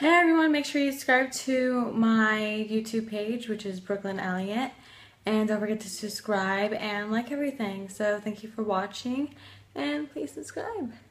Hey everyone, make sure you subscribe to my YouTube page, which is Brooklyn Elliott, and don't forget to subscribe and like everything. So thank you for watching, and please subscribe.